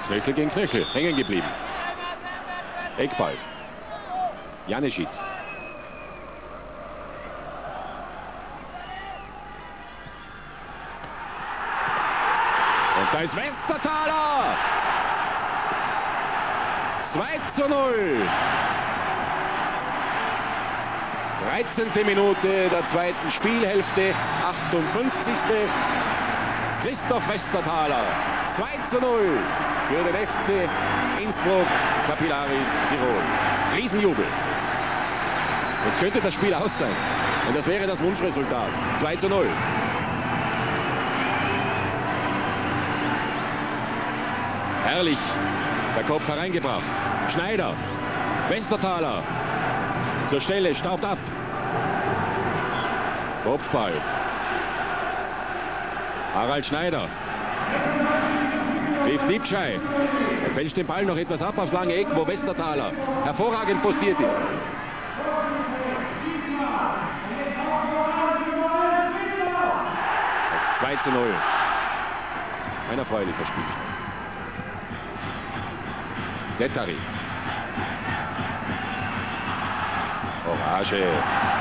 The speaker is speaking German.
Knöchel gegen Knöchel, hängen geblieben. Eckball. Janeschitz. Und da ist Westerthaler. 2:0. 13. Minute der zweiten Spielhälfte, 58. Christoph Westerthaler. 2:0 für den FC Innsbruck Capillaris Tirol. Riesenjubel. Jetzt könnte das Spiel aus sein. Und das wäre das Wunschresultat. 2:0. Herrlich. Der Kopf hereingebracht. Schneider. Westerthaler. Zur Stelle. Staubt ab. Kopfball. Harald Schneider. Trifft Dipschei. Er fälscht den Ball noch etwas ab aufs lange Eck, wo Westerthaler hervorragend postiert ist. Das 2:0. Ein erfreulicher Spielstand. Dettari. Orage.